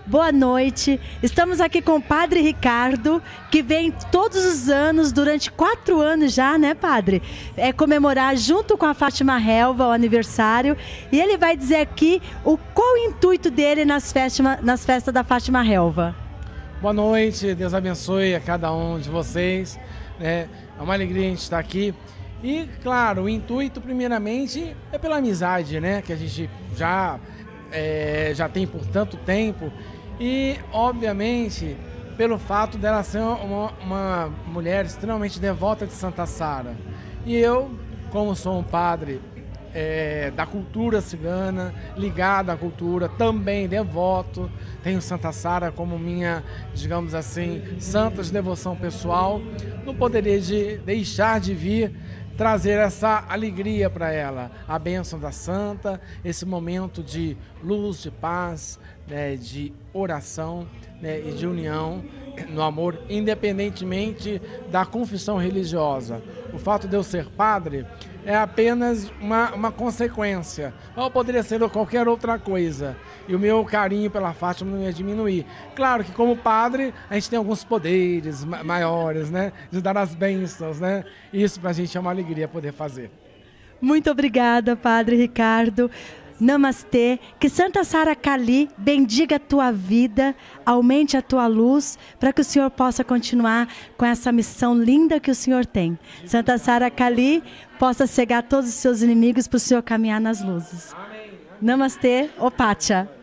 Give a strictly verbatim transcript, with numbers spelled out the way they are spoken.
boa noite. Estamos aqui com o Padre Ricardo, que vem todos os anos, durante quatro anos já, né, Padre? É comemorar junto com a Fátima Helva o aniversário. E ele vai dizer aqui o, qual o intuito dele nas, festima, nas festas da Fátima Helva. Boa noite, Deus abençoe a cada um de vocês. É uma alegria a gente estar aqui. E, claro, o intuito, primeiramente, é pela amizade, né? Que a gente já, é, já tem por tanto tempo. E, obviamente, pelo fato dela ser uma, uma mulher extremamente devota de Santa Sara. E eu, como sou um padre é, da cultura cigana, ligado à cultura, também devoto, tenho Santa Sara como minha, digamos assim, santa de devoção pessoal, não poderia de deixar de vir trazer essa alegria para ela, a bênção da santa, esse momento de luz, de paz, né, de oração, né, e de união no amor, independentemente da confissão religiosa. O fato de eu ser padre é apenas uma, uma consequência, ou poderia ser qualquer outra coisa, e o meu carinho pela Fátima não ia diminuir. Claro que como padre a gente tem alguns poderes maiores, né, de dar as bênçãos, né, isso para a gente é uma alegria poder fazer. Muito obrigada, Padre Ricardo. Namastê, que Santa Sara Kali bendiga a tua vida, aumente a tua luz, para que o Senhor possa continuar com essa missão linda que o Senhor tem. Santa Sara Kali possa cegar todos os seus inimigos para o Senhor caminhar nas luzes. Namastê, Opacha.